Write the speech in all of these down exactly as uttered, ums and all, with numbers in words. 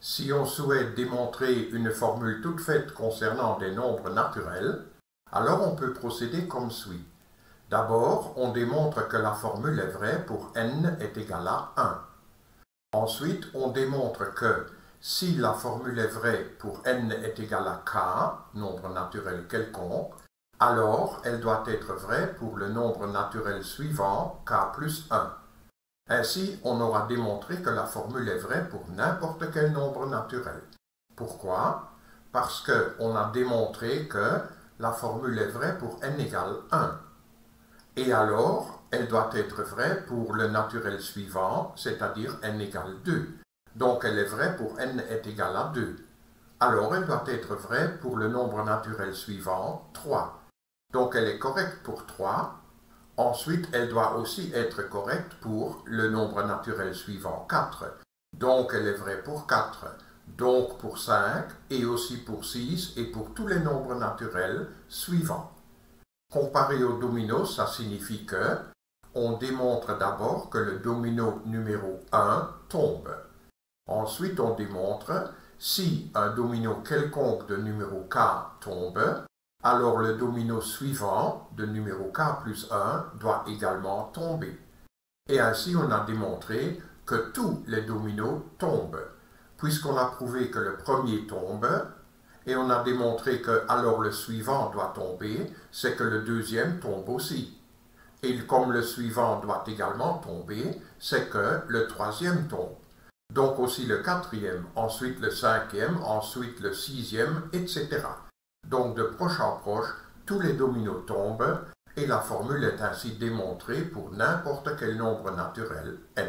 Si on souhaite démontrer une formule toute faite concernant des nombres naturels, alors on peut procéder comme suit. D'abord, on démontre que la formule est vraie pour n est égal à un. Ensuite, on démontre que si la formule est vraie pour n est égal à k, nombre naturel quelconque, alors elle doit être vraie pour le nombre naturel suivant, k plus un. Ainsi, on aura démontré que la formule est vraie pour n'importe quel nombre naturel. Pourquoi? Parce qu'on a démontré que la formule est vraie pour n égale un. Et alors, elle doit être vraie pour le naturel suivant, c'est-à-dire n égale deux. Donc, elle est vraie pour n est égal à deux. Alors, elle doit être vraie pour le nombre naturel suivant, trois. Donc, elle est correcte pour trois. Ensuite, elle doit aussi être correcte pour le nombre naturel suivant, quatre. Donc, elle est vraie pour quatre. Donc, pour cinq, et aussi pour six, et pour tous les nombres naturels suivants. Comparé au domino, ça signifie que on démontre d'abord que le domino numéro un tombe. Ensuite, on démontre si un domino quelconque de numéro k tombe, alors le domino suivant de numéro k plus un doit également tomber. Et ainsi, on a démontré que tous les dominos tombent, puisqu'on a prouvé que le premier tombe, et on a démontré que alors le suivant doit tomber, c'est que le deuxième tombe aussi. Et comme le suivant doit également tomber, c'est que le troisième tombe. Donc aussi le quatrième, ensuite le cinquième, ensuite le sixième, et cetera. Donc de proche en proche, tous les dominos tombent et la formule est ainsi démontrée pour n'importe quel nombre naturel n.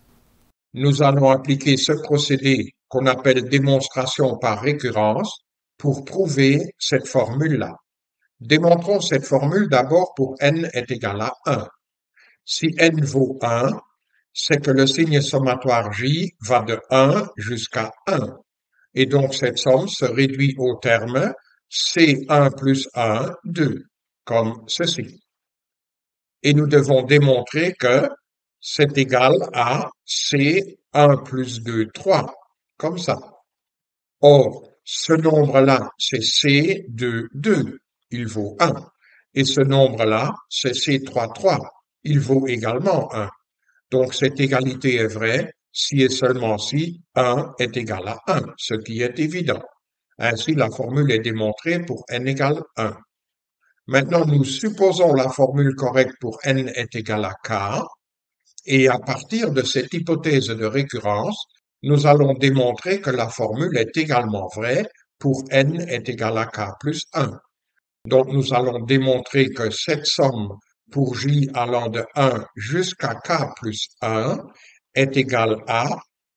Nous allons appliquer ce procédé qu'on appelle démonstration par récurrence pour prouver cette formule-là. Démontrons cette formule d'abord pour n est égal à un. Si n vaut un, c'est que le signe sommatoire j va de un jusqu'à un. Et donc cette somme se réduit au terme c un plus un, deux, comme ceci. Et nous devons démontrer que c'est égal à c un plus deux, trois, comme ça. Or, ce nombre-là, c'est c deux, deux, il vaut un. Et ce nombre-là, c'est c trois, trois, il vaut également un. Donc cette égalité est vraie si et seulement si un est égal à un, ce qui est évident. Ainsi, la formule est démontrée pour n égale un. Maintenant, nous supposons la formule correcte pour n est égal à k, et à partir de cette hypothèse de récurrence, nous allons démontrer que la formule est également vraie pour n est égal à k plus un. Donc, nous allons démontrer que cette somme pour j allant de un jusqu'à k plus un est égale à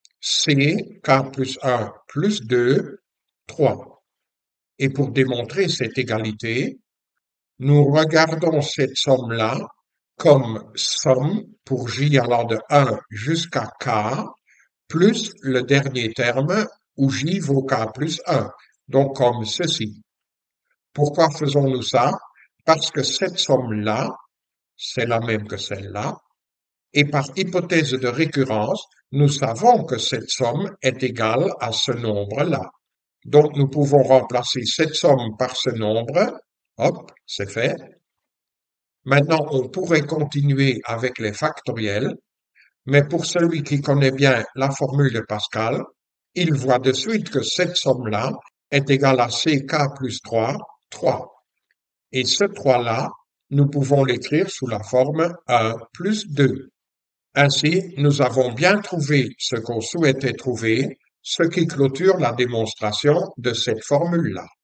c k plus un plus deux, trois. Et pour démontrer cette égalité, nous regardons cette somme-là comme somme pour j allant de un jusqu'à k, plus le dernier terme où j vaut k plus un, donc comme ceci. Pourquoi faisons-nous ça? Parce que cette somme-là, c'est la même que celle-là, et par hypothèse de récurrence, nous savons que cette somme est égale à ce nombre-là. Donc nous pouvons remplacer cette somme par ce nombre. Hop, c'est fait. Maintenant, on pourrait continuer avec les factoriels, mais pour celui qui connaît bien la formule de Pascal, il voit de suite que cette somme-là est égale à ck plus trois, trois. Et ce trois-là, nous pouvons l'écrire sous la forme un plus deux. Ainsi, nous avons bien trouvé ce qu'on souhaitait trouver, ce qui clôture la démonstration de cette formule-là.